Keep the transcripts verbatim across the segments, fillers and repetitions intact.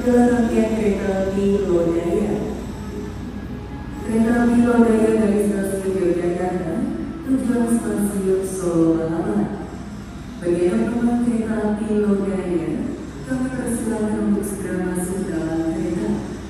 adalah rangkaian kereta api Lodaya. Kereta api Lodaya dari stasiun Yogyakarta tujuan stasiun Solo Balapan. Bagi teman-teman kereta api Lodaya, kami persilakan untuk segera masuk dalam kereta.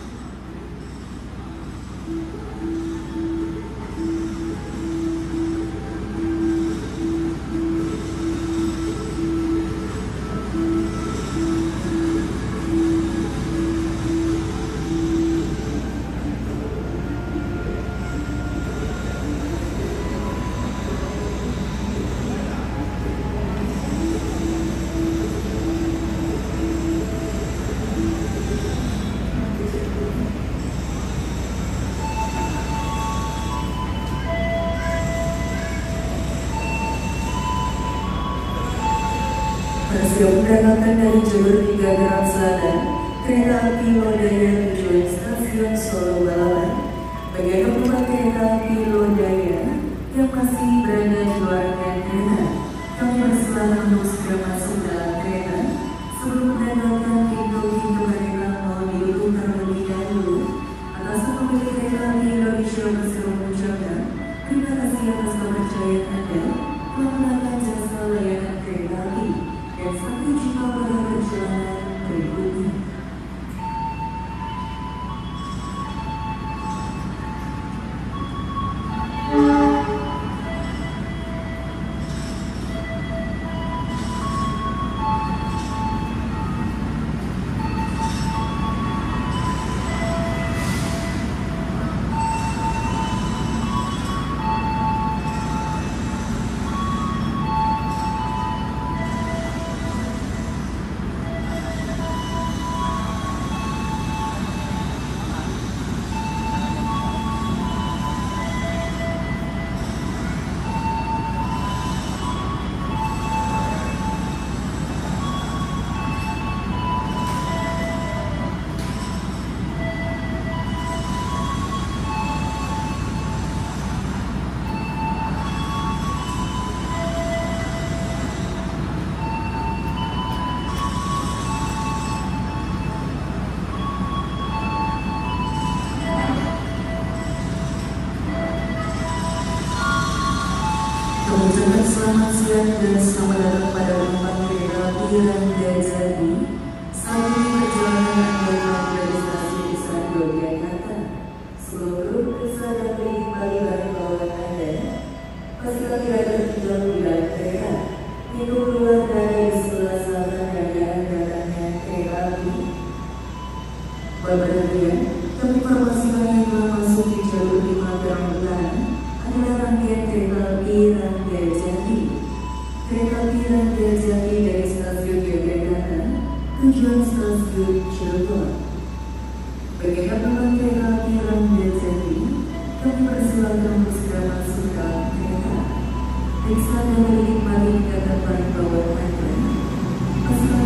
Bersiap berangkat dari jalur tiga Garut Selatan, kereta api Lodaya tujuan stasiun Solo Balapan. Bagi penumpang kereta api Lodaya yang masih berada di luar kereta, kami persilakan untuk segera masuk dalam kereta. Sebelum meninggalkan pintu-pintu kereta mohon ditutup terlebih dahulu. Atas nama pemilik kereta api Indonesia Persero mengucapkan terima kasih atas kepercayaan Anda telah menggunakan jasa layanan kereta api. Dan sampai jumpa pada perjalanan berikutnya. Teman-teman, selamat siang dan selamat datang pada penumpang kereta api Rangga Jati. Saat ini perjalanan Anda dari stasiun Besar Yogyakarta. Sebelum berpisah dan kembali barang bawaan Anda, pastikan tidak tertinggal di dalam kereta. Pintu keluar berada di sebelah selatan rangkaian datangnya kereta api. Bapak dan Ibu, kami informasikan yang telah masuk di jalur lima Garut Utara adalah rangkaian kereta api Rangga Jati. Kereta api Rangga Jati dari stasiun Yogyakarta tujuan stasiun Cirebon. Bagi teman-teman kereta api Rangga Jati, kami persilakan untuk segera masuk dalam kereta. Periksa dan menikmati kegiatan barang bawaan Anda.